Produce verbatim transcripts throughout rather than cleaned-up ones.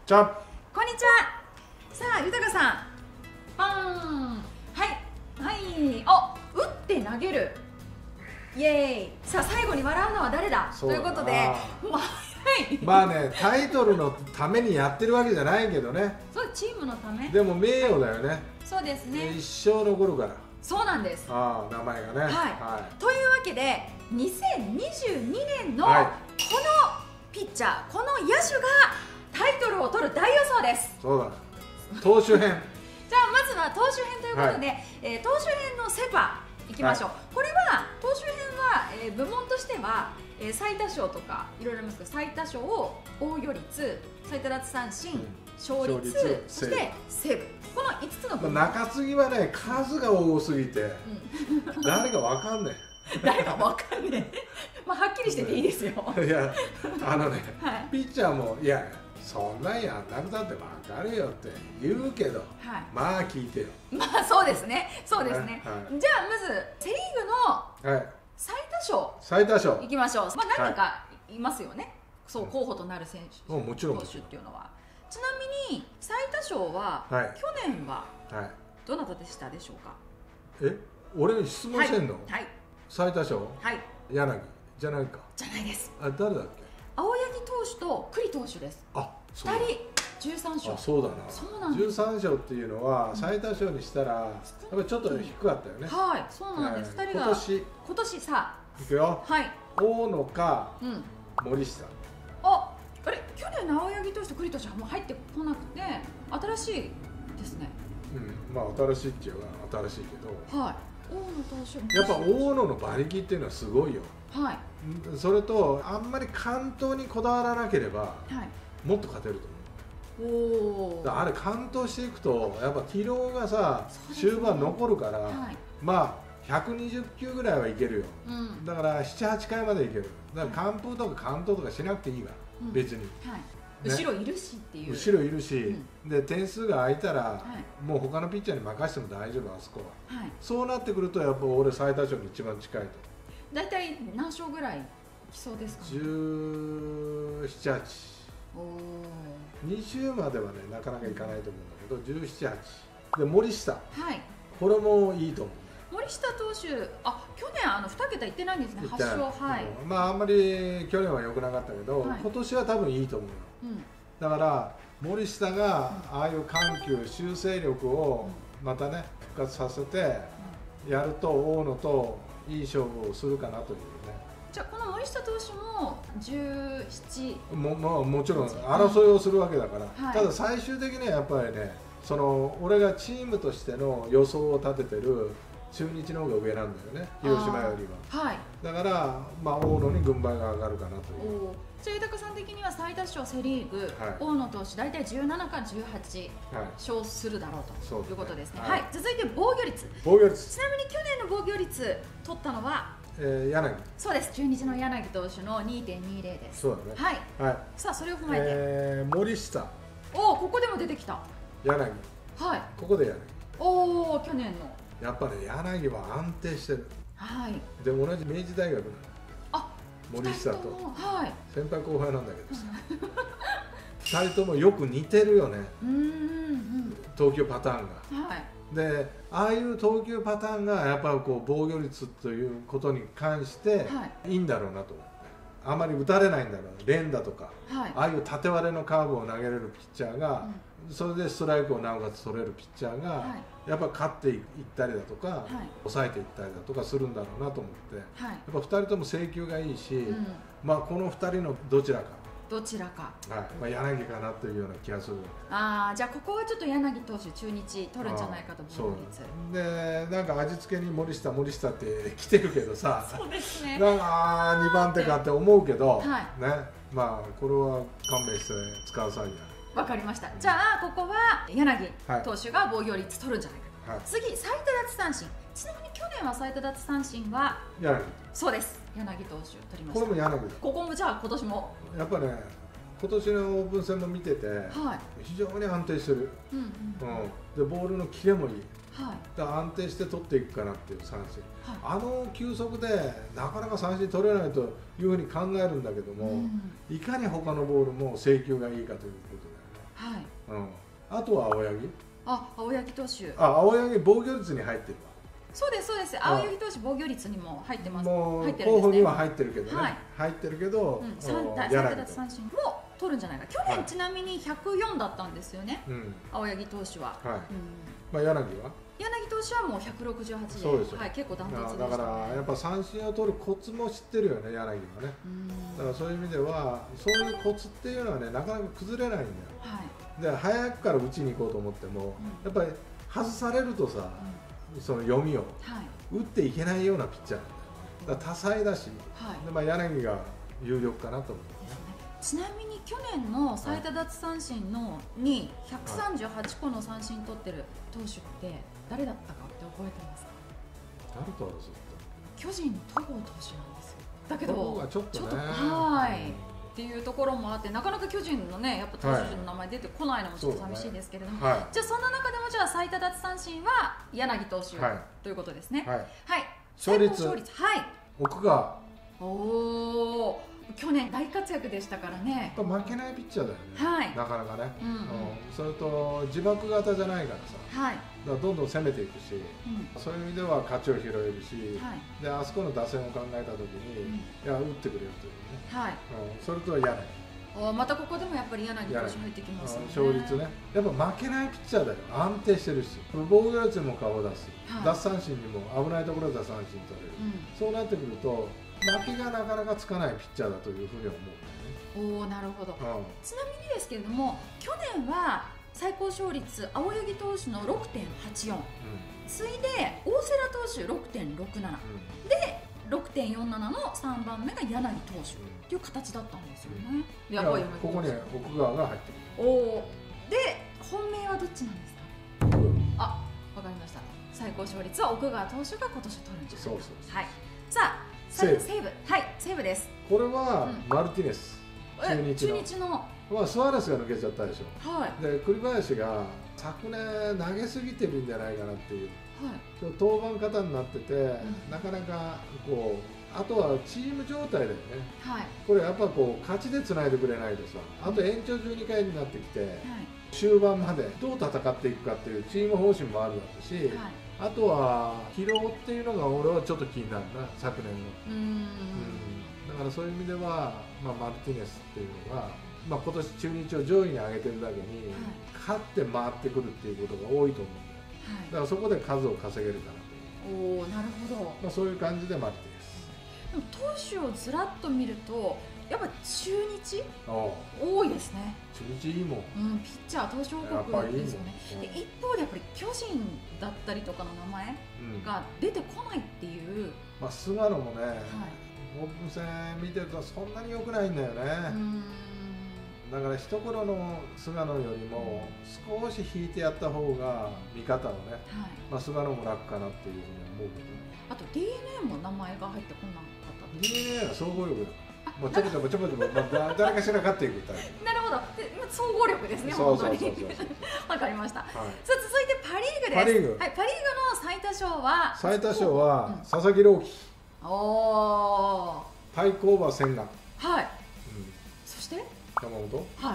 じゃん。 こんにちは。さあ、豊さん。パーン。はい。はい。あ、打って投げる。イエーイ。さあ、最後に笑うのは誰だ。ということで。まあ、はい。 まあね、タイトルのためにやってるわけじゃないけどね。 そう、チームのため。 でも名誉だよね。 そうですね。 一生残るから。 そうなんです。 ああ、名前がね。はい。 はい、というわけで、にせんにじゅうにねんのこのピッチャー、この野手がタイトルを取る大予想です。 そうだ。投手編。 じゃあまずは投手編ということで、はい、えー、投手編のセパいきましょう。はい、これは投手編は、えー、部門としては、えー、最多勝とかいろいろありますけど、最多勝、防御率、最多奪三振、うん、勝率、勝率そしてセーブ、このいつつの部門。 中継ぎはね、数が多すぎて、うん、誰かわかんない。 誰かわかんない。まあはっきりしてていいですよ。 いや、あのね、はい、ピッチャーもいやそんなんやんなくたってわかるよって言うけど、はい、まあ聞いてよ。 まあそうですね、そうですね。はい、じゃあまずセリーグの最多勝、 最多勝いきましょう。まあ何人かいますよね。はい、そう候補となる選手、 もちろん投手っていうのは。ちなみに最多勝は、はい、去年はどなたでしたでしょうか。 え、俺に質問してんの？ はい。はい、 最多勝？はい。柳じゃないか。 じゃないです。 あ、誰だっけ？ 青柳投手と栗投手です。 あ、 ふたりじゅうさん勝。 あ、そうだな。 そうなんです。 じゅうさん勝っていうのは最多勝にしたらやっぱりちょっと低かったよね。 はい、そうなんです。ふたりが今年今年さいくよ。はい。大野か森下。 あ、あれ去年の青柳投手と栗投手はもう入ってこなくて新しいですね。 うん、まあ新しいっていうか新しいけど。はい。 大野投手やっぱ大野の馬力っていうのはすごいよ。 はい。 それとあんまり完投にこだわらなければ、はい、もっと勝てると思う。おお。あれ完投していくとやっぱ疲労がさ、ね、終盤残るから、はい、まあひゃくにじゅっきゅうぐらいはいけるよ。うん、だからなな、はちかいまでいける。だから完封とか完投とかしなくていいわ、うん、別に。はい。 ね、後ろいるしっていう。 後ろいるし、うん、で点数が空いたら、はい、もう他のピッチャーに任せても大丈夫、あそこは。はい、そうなってくるとやっぱ俺最多勝に一番近いと。 大体何勝ぐらいきそうですか、ね、 じゅうなな、はち。に週まではねなかなかいかないと思うんだけど、じゅうなな、はちで森下、はい、これもいいと思う。 森下投手、あ、去年あのに桁いってないんですね。はち勝。はい。 まああんまり去年は良くなかったけど、はい、今年は多分いいと思うよ。うん、だから森下がああいう緩急修正力をまたね復活させてやると大野といい勝負をするかなというね。 じゃあこの森下投手もじゅうななも、まあ、もちろん争いをするわけだから、はい、ただ最終的にはやっぱりね、その俺がチームとしての予想を立ててる中日の方が上なんだよね、広島よりは。はい、だから、まあ、大野に軍配が上がるかなという。 じゃあ豊さん的には最多勝セ・リーグ、はい、大野投手大体じゅうななかじゅうはち勝するだろうということですね。はい、続いて防御率。 防御率。 ちなみに去年の防御率取ったのは、 えー、柳。 そうです。中日の柳投手の にてんにゼロ です。 そうだね。はい。はい、 さあそれを踏まえて、 えー、森下。 おお、ここでも出てきた。 柳。はい。ここで柳。 おお、去年の。やっぱり、ね、柳は安定してる。はい。で同じ明治大学なの。あ、森下と。はい。先輩後輩なんだけどさ。ふたりともよく似てるよね。うん。投球パターンが。はい。で、ああいう投球パターンがやっぱりこう防御率ということに関していいんだろうなと思って。あまり打たれないんだろう。連打とか、はい、ああいう縦割れのカーブを投げれるピッチャーが、うん、それでストライクをなおかつ取れるピッチャーが、はい、やっぱ勝っていったりだとか、はい、抑えていったりだとかするんだろうなと思って、はい、やっぱふたりとも制球がいいし、うん、まあこのふたりのどちらか。 どちらか、 はい、まあ、柳かなというような気がする。 ああ、じゃあここはちょっと柳投手中日取るんじゃないかと防御率で、なんか味付けに森下森下って来てるけどさ、 そうですね、 なんかにばん手かって思うけど、はい、ね、まあこれは勘弁して使う際には。わかりました。じゃあここは柳投手が防御率取るんじゃないか、はい、次最多奪三振。ちなみに去年は最多奪三振は柳。 そうです、柳投手取りました。 これも柳だ。 ここもじゃあ今年もやっぱね、今年のオープン戦も見てて、はい、非常に安定してる。うんうんうん、でボールのキレもいい。はい、だから安定して取っていくかなっていう三振、はい、あの球速でなかなか三振取れないというふうに考えるんだけども、うん、いかに他のボールも制球がいいかということだよね。 はい、 うん、あとは青柳。 あ、青柳投手。 あ、青柳防御率に入ってるわ。 そうですそうです。青柳投手防御率にも入ってます。 もう候補には入ってるけどね。はい、入ってるけど、 最多奪三振も取るんじゃないか。去年ちなみにひゃくよんだったんですよね。青柳投手は。 はい。まあ柳は？ 柳投手はもうひゃくろくじゅうはちで、はい、結構ダントツでしたね。 だからやっぱ三振を取るコツも知ってるよね、柳はね。だからそういう意味ではそういうコツっていうのはね、なかなか崩れないんだよ。はい。で早くから打ちに行こうと思っても、やっぱり外されるとさ、その読みを打っていけないようなピッチャーなんだよ。だから多彩だし、でまあ柳が有力かなと思う。 ちなみに去年の最多奪三振のにひゃくさんじゅうはちこの三振取ってる投手って誰だったかって覚えてますか？ 誰と争った？ 巨人の戸郷投手なんですよ。だけど戸郷はちょっとね、 はいっていうところもあって、なかなか巨人のねやっぱ投手の名前出てこないのもちょっと寂しいですけれども、はい、じゃあそんな中でもじゃあ最多奪三振は柳投手、はい、ということですね。はい、はい、 勝率勝率はい奥川。 おお、去年大活躍でしたからね。 やっぱ負けないピッチャーだよね、はい、なかなかね、うんうん、それと自爆型じゃないからさ、はい、だからどんどん攻めていくし、うん、そういう意味では勝ちを拾えるし、はい、であそこの打線を考えた時に、うん、いや打ってくれるというね、はい、うん、それとは柳。 おまたここでもやっぱり柳投手入ってきますよね。 勝率ね、やっぱ負けないピッチャーだよ。安定してるし、防御率も顔を出す、はい、奪三振にも危ないところで奪三振取れる、うん、そうなってくると負けがなかなかつかないピッチャーだというふうに思う、 ね、おお、なるほど、うん、ちなみにですけれども去年は最高勝率青柳投手の ろくてんはちよん、うん、次いで大瀬良投手 ろくてんろくなな、うん、で ろくてんよんなな のさんばんめが柳投手っていう形だったんですよね、 うん、やっぱりここに奥川が入ってくる。 おお、で本命はどっちなんですか？あ、わかりました。最高勝率は奥川投手が今年取るんじゃないか。そうそうそう、はい、さあ西武、西武、はい、西武です。 これはマルティネス、 中日の、中日のまあスアレスが抜けちゃったでしょ。はい。で栗林が昨年投げすぎてるんじゃないかなっていう。はい。登板方になってて、うん、なかなかこうあとはチーム状態だよね。はい。これやっぱこう勝ちでつないでくれないとさ、あと延長じゅうにかいになってきて、はい、終盤までどう戦っていくかっていうチーム方針もあるだろうし。はい、あとは疲労っていうのが俺はちょっと気になるな、昨年の。うん、うん、だからそういう意味では、まあ、マルティネスっていうのが、まあ、今年中日を上位に上げてるだけに、はい、勝って回ってくるっていうことが多いと思うんだよ、はい、だからそこで数を稼げるかなという。 おー、なるほど、 まあ、そういう感じでマルティネス。 でも投手をずらっと見るとやっぱ中日多いですね。 中日いいもん、 うん、ピッチャー投手王国ですよね。いいで一方でやっぱり巨人だったりとかの名前が出てこないっていう、うん、 まあ菅野もね、はい、オープン戦見てるとそんなに良くないんだよね。うんだから一頃の菅野よりも少し引いてやった方が見方をね、はい、まあ菅野も楽かなっていうふうに思うけどね。 あと ディーエヌエー も名前が入ってこなかった。 ディーエヌエー は総合力だから、もうちょこちょこちょこちょこ、まあ、誰かしら勝っていくタイプ。 なるほど、で総合力ですね。 そうそうそうそう。 わかりました。はい、さあ続いてパリーグです。 パリーグ、 はい、パリーグの最多勝は最多勝は佐々木朗希。 うん、おお。 対抗馬千賀。 はい。うん、そして山本。 はい。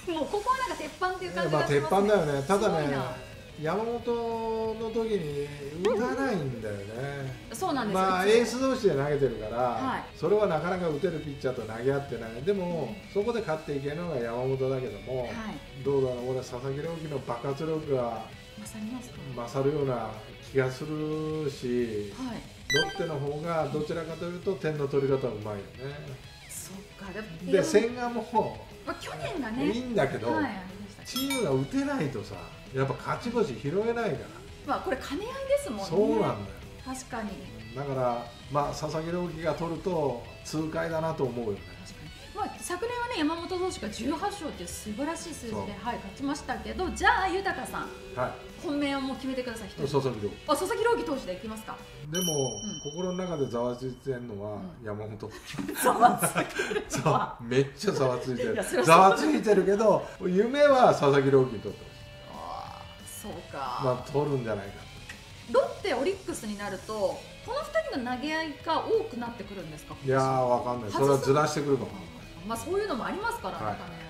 もうここはなんか鉄板っていう感じがしますね。 まあ鉄板だよね。ただね。山本の時に打たないんだよね。 そうなんですよ。 まあエース同士で投げてるから、はい、それはなかなか打てるピッチャーと投げ合ってない。でも、うん、そこで勝っていけるのが山本だけども、はい、どうだろう、俺佐々木朗希の爆発力が勝りますか？ 勝るような気がするし、はい、ロッテの方がどちらかというと点の取り方うまいよね。 そっか。 で千賀も、 まあ、去年がねいいんだけど、はい、チームが打てないとさ、やっぱ勝ち星拾えないから。 まあこれ兼ね合いですもんね。 そうなんだよ。 確かに。 だからまあ佐々木朗希が取ると痛快だなと思うよね。 確かに。まあ昨年はね山本投手がじゅうはち勝っていう素晴らしい数字で、はい、勝ちましたけど、じゃあ豊さん、はい、本命をもう決めてください。 佐々木朗希。 あ、佐々木朗希投手でいきますか。 でも、うん、心の中でざわついてるのは山本。 ざわついてる。 そう、めっちゃざわついてる。ざわついてるけど夢は佐々木朗希にとってほしい。 そうか。 まあ取るんじゃないか。 ロッテ、オリックスになるとこのふたりの投げ合いが多くなってくるんですか？ いやーわかんない。それはずらしてくるかも。 まあそういうのもありますからね。はい、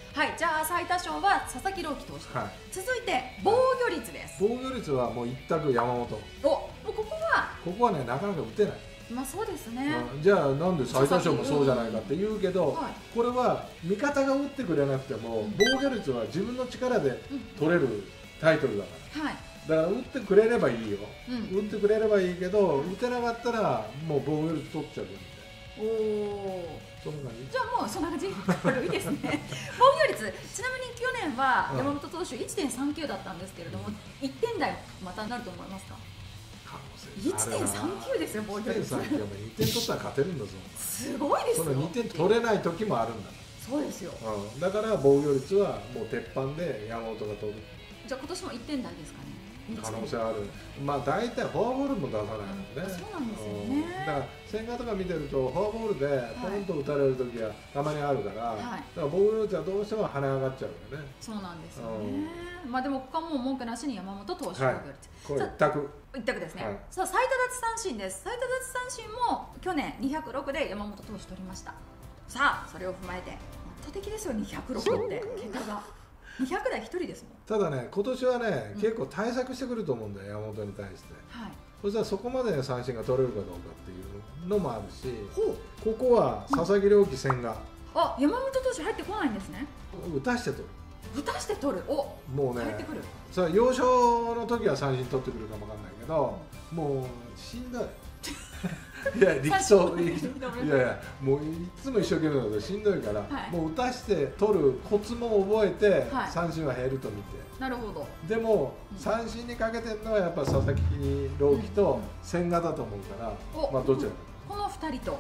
はい、じゃあ最多勝は佐々木朗希投手、はい、続いて防御率です。 防御率はもう一択山本。 お、もうここはここはねなかなか打てない。 まあそうですね、 うん、じゃあなんで最多勝もそうじゃないかって言うけど、はい、これは味方が打ってくれなくても、うん、防御率は自分の力で取れるタイトルだから、はい、だから打ってくれればいいよ、うん、打ってくれればいいけど打てなかったらもう防御率取っちゃうみたいな。おお、そんな感じ。 じゃあもうそんな感じ。悪いですね。防御率、ちなみに去年は山本投手 いってんさんきゅう だったんですけれども、うん、いってん台またなると思いますか？いってんさんきゅう ですよ、防御率。いってんさんきゅう、にてん取ったら勝てるんだぞ。すごいですよ。そのにてん取れない時もあるんだ。そうですよ、うん、だから防御率はもう鉄板で山本が取る。じゃあ今年もいってん台ですかね。 可能性ある。まあ大体フォアボールも出さないもんね。 そうなんですよね。 だから千賀とか見てるとフォアボールでポンと打たれる時はたまにあるから、はい、だから防御率はどうしても跳ね上がっちゃうよね。 そうなんですよね。まあでもここはもう文句なしに山本投手防御率。 これ一択。 一択ですね。はい、さあ最多奪三振です。最多奪三振も去年にひゃくろくで山本投手取りました。さあそれを踏まえて圧倒的ですよにひゃくろくって桁が。にひゃく台ひとりですもん。 ただね、今年はね、うん、結構対策してくると思うんだよ、山本に対して。はい、そしたらそこまで三振が取れるかどうかっていうのもあるし、ここは佐々木朗希、千賀、うん、 あ、山本投手入ってこないんですね。 打たして取る。 打たして取る。お、 もうね、 入ってくる。 それ要所の時は三振取ってくるかもわかんないけど、うん、もうしんどい。いや力走いやいやもういつも一生懸命だとしんどいから、はい、もう打たして取るコツも覚えて、はい、三振は減ると見て。なるほど。でも、うん、三振にかけてるのはやっぱ佐々木朗希と千賀だと思うから、うん、まあどちらかこのふたりと、はい、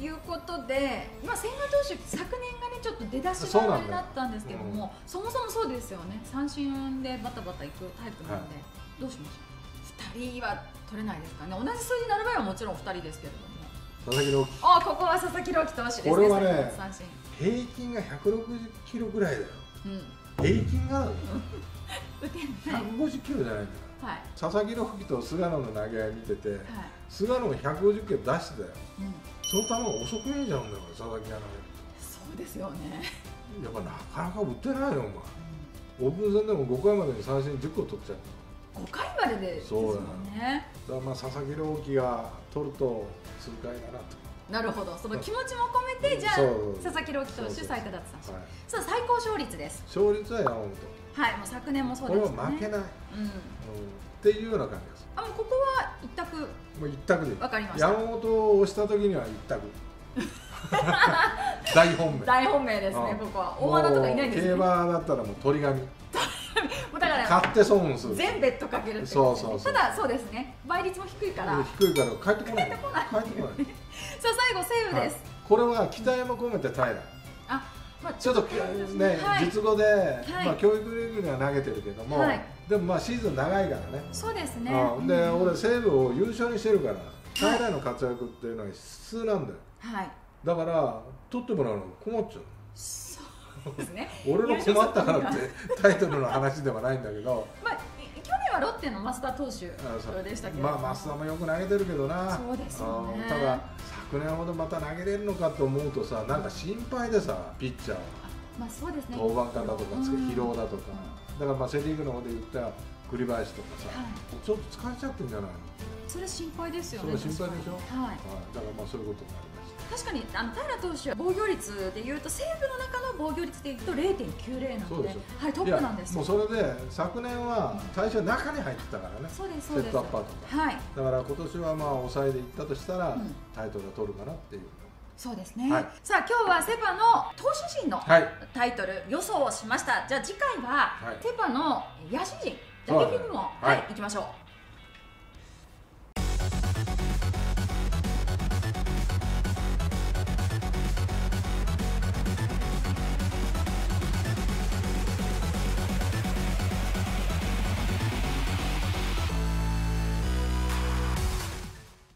いうことで、まあ、千賀投手昨年がねちょっと出だしが悪になったんですけども、うん、そもそもそうですよね。三振でバタバタいくタイプなので、はい、どうしましょう。ふたりは取れないですかね。同じ数字になる場合はもちろんふたりですけれども。 佐々木朗希。 あ、ここは佐々木朗希投手ですね。 これはね、平均がひゃくろくじゅっキロぐらいだよ。うん、平均が打てない。 ひゃくごじゅっキロじゃないんだよ。はい、佐々木朗希と菅野の投げ合い見てて、はい、菅野がひゃくごじゅっキロ出してたよ。うん、その球遅く見えちゃうんだから佐々木が投げる。 そうですよね。 やっぱなかなか打ってないよお前。オープン戦でもごかいまでに三振じゅっこ取っちゃった。 ごかいまででですもんね。 だからまあ佐々木朗希が取ると痛快だなと。 なるほど。その気持ちも込めてじゃあ佐々木朗希投手最多奪三振。さあ最高勝率です。 勝率は山本。 はい、もう昨年もそうですね。 これは負けない。うん。っていうような感じです。 あ、もうここは一択。もう一択で。 わかりました。 山本を押した時には一択。大本命。 大本命ですね。ここは大穴とかいないんですね。 競馬だったらもう鳥紙。 だから買って損する。 全ベッドかけるって。そうそうそう。ただそうですね。倍率も低いから。 低いから帰ってこない。帰ってこない。 さあ最後西武です。 これは期待も込めて平。あ、まあちょっとね実語でまあ教育リーグには投げてるけども、でもまあシーズン長いからね。 そうですね。 で俺西武を優勝にしてるから平の活躍っていうのは必須なんだよ。はい。だから取ってもらうの困っちゃう。ですね、俺の困ったからってタイトルの話ではないんだけど、 まあ、去年はロッテの増田投手でしたけど、 まあ増田もよく投げてるけどな。 そうですよね。 ただ昨年ほどまた投げれるのかと思うとさ、なんか心配でさ、ピッチャーはまあそうですね、 登板間だとか疲労だとか、だからまあセ・リーグの方で言った栗林とかさ、はい、ちょっと疲れちゃってるんじゃないの。 それ心配ですよね。 それ心配でしょ。はい、はい、だからまあそういうことになります。 確かにあの平投手は防御率でいうと西武の中の防御率でいうと れいてんきゅうぜろ なので、はい、トップなんですよ。 もうそれで昨年は最初中に入ってたからね。そうですそうです。セットアッパーとか。はい。だから今年はまあ抑えでいったとしたら、うん、タイトルを取るかなっていう。 そうですね。はい、さあ今日はセパの投手陣のタイトル予想をしました。じゃあ次回は、はい、セパの野手陣打撃にもはい、はい、行きましょう。